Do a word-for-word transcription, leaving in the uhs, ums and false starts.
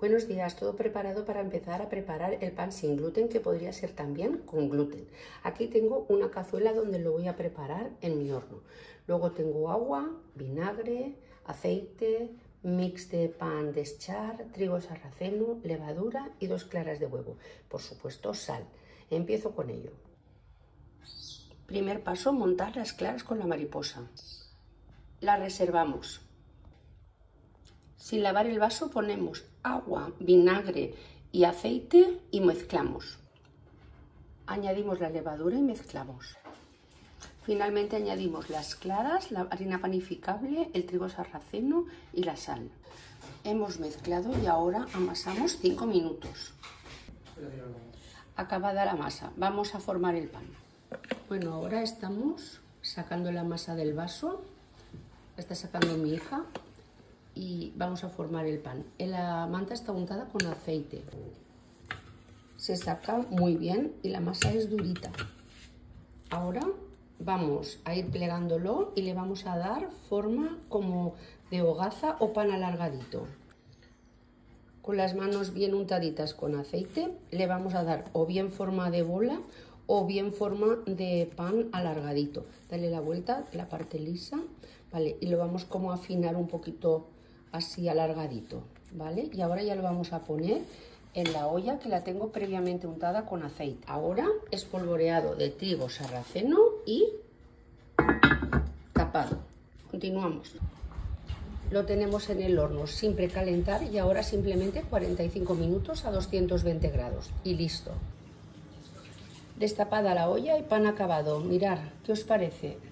Buenos días, todo preparado para empezar a preparar el pan sin gluten, que podría ser también con gluten. Aquí tengo una cazuela donde lo voy a preparar en mi horno. Luego tengo agua, vinagre, aceite, mix de pan de schär, trigo sarraceno, levadura y dos claras de huevo. Por supuesto, sal. Empiezo con ello. Primer paso, montar las claras con la mariposa. Las reservamos. Sin lavar el vaso ponemos agua, vinagre y aceite y mezclamos. Añadimos la levadura y mezclamos. Finalmente añadimos las claras, la harina panificable, el trigo sarraceno y la sal. Hemos mezclado y ahora amasamos cinco minutos. Acabada la masa, vamos a formar el pan. Bueno, ahora estamos sacando la masa del vaso. La está sacando mi hija. Y vamos a formar el pan. La manta está untada con aceite. Se saca muy bien y la masa es durita. Ahora vamos a ir plegándolo y le vamos a dar forma como de hogaza o pan alargadito. Con las manos bien untaditas con aceite le vamos a dar o bien forma de bola o bien forma de pan alargadito. Dale la vuelta, la parte lisa, ¿vale? Y lo vamos como a afinar un poquito así alargadito, ¿vale? Y ahora ya lo vamos a poner en la olla que la tengo previamente untada con aceite. Ahora espolvoreado de trigo sarraceno y tapado. Continuamos. Lo tenemos en el horno sin precalentar y ahora simplemente cuarenta y cinco minutos a doscientos veinte grados y listo. Destapada la olla y pan acabado. Mirad, ¿qué os parece?